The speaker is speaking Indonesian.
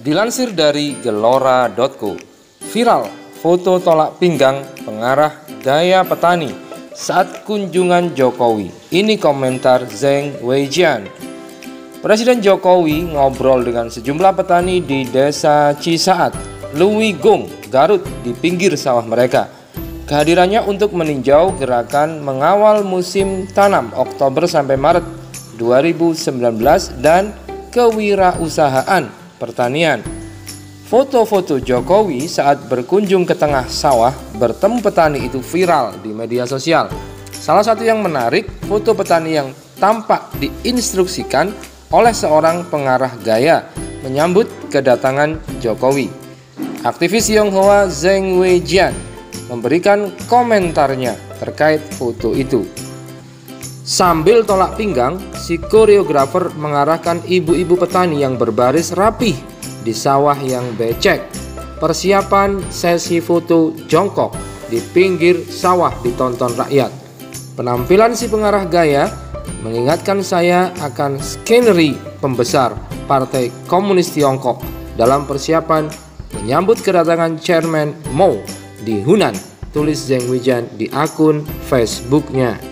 Dilansir dari gelora.co, viral foto tolak pinggang pengarah gaya petani saat kunjungan Jokowi. Ini komentar Zheng Weijian. Presiden Jokowi ngobrol dengan sejumlah petani di desa Cisaat, Luwigung, Garut di pinggir sawah mereka. Kehadirannya untuk meninjau gerakan mengawal musim tanam Oktober sampai Maret 2019 dan kewirausahaan pertanian. Foto-foto Jokowi saat berkunjung ke tengah sawah bertemu petani itu viral di media sosial. Salah satu yang menarik, foto petani yang tampak diinstruksikan oleh seorang pengarah gaya menyambut kedatangan Jokowi. Aktivis Tionghoa Zheng Weijian memberikan komentarnya terkait foto itu. Sambil tolak pinggang, si koreografer mengarahkan ibu-ibu petani yang berbaris rapih di sawah yang becek. Persiapan sesi foto jongkok di pinggir sawah ditonton rakyat. Penampilan si pengarah gaya mengingatkan saya akan skenario pembesar Partai Komunis Tiongkok dalam persiapan menyambut kedatangan Chairman Mao di Hunan, tulis Zheng Weijian di akun Facebooknya.